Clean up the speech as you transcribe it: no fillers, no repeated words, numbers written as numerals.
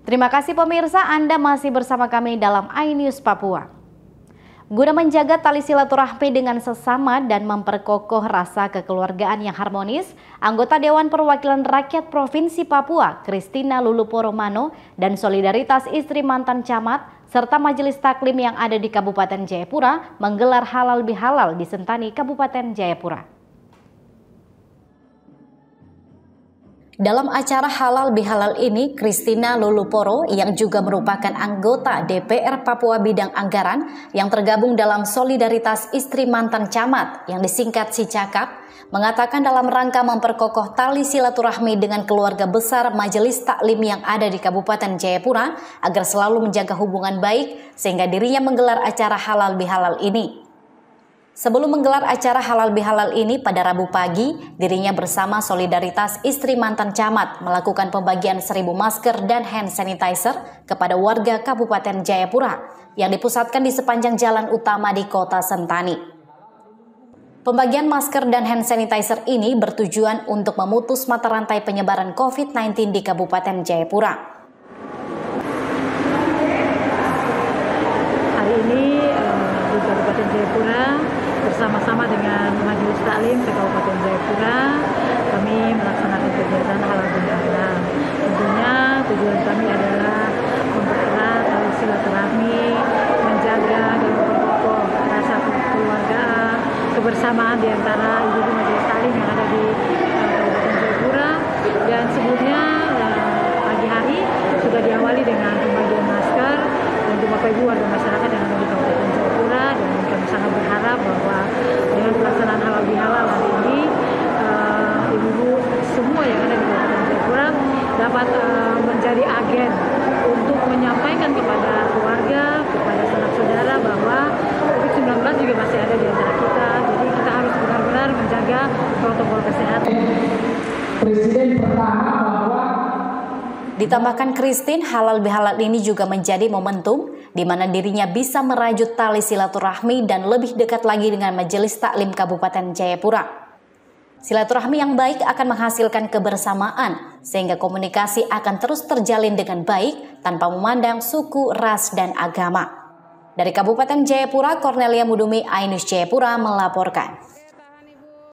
Terima kasih pemirsa, Anda masih bersama kami dalam iNews Papua. Guna menjaga tali silaturahmi dengan sesama dan memperkokoh rasa kekeluargaan yang harmonis, anggota Dewan Perwakilan Rakyat Provinsi Papua, Christina Luluporo Mano, dan Solidaritas Istri Mantan Camat, serta Majelis Taklim yang ada di Kabupaten Jayapura menggelar halal bihalal di Sentani, Kabupaten Jayapura. Dalam acara halal bihalal ini, Christina Luluporo yang juga merupakan anggota DPR Papua bidang anggaran yang tergabung dalam Solidaritas Istri Mantan Camat yang disingkat SICAKAP, mengatakan dalam rangka memperkokoh tali silaturahmi dengan keluarga besar Majelis Taklim yang ada di Kabupaten Jayapura agar selalu menjaga hubungan baik sehingga dirinya menggelar acara halal bihalal ini. Sebelum menggelar acara halal bihalal ini pada Rabu pagi, dirinya bersama Solidaritas Istri Mantan Camat melakukan pembagian 1.000 masker dan hand sanitizer kepada warga Kabupaten Jayapura yang dipusatkan di sepanjang jalan utama di Kota Sentani. Pembagian masker dan hand sanitizer ini bertujuan untuk memutus mata rantai penyebaran COVID-19 di Kabupaten Jayapura. Hari ini di Kabupaten Jayapura bersama-sama dengan Majelis Taklim Kabupaten Jayapura kami melaksanakan kegiatan halal bihalal. Tentunya tujuan kami adalah mempererat tali silaturahmi, menjaga dan memperkokoh rasa kekeluargaan, kebersamaan di antara ibu-ibu Majelis Taklim yang ada di Kabupaten Jayapura. Dan sebelumnya pagi hari sudah diawali dengan pembagian masker untuk Bapak Ibu warga masyarakat yang ada di Kabupaten Jayapura, dan kami sangat berharap bahwa dengan pelaksanaan halal bihalal hari ini ibu-ibu semua yang ada di Kabupaten Jayapura dapat menjadi agen untuk menyampaikan kepada keluarga, kepada sanak saudara bahwa COVID-19 juga masih ada di antara kita. Jadi kita harus benar-benar menjaga protokol kesehatan. Presiden pertama bahwa Ditambahkan Christine, halal bihalal ini juga menjadi momentum di mana dirinya bisa merajut tali silaturahmi dan lebih dekat lagi dengan Majelis Taklim Kabupaten Jayapura. Silaturahmi yang baik akan menghasilkan kebersamaan sehingga komunikasi akan terus terjalin dengan baik tanpa memandang suku, ras, dan agama. Dari Kabupaten Jayapura, Cornelia Mudumi, iNews Jayapura melaporkan.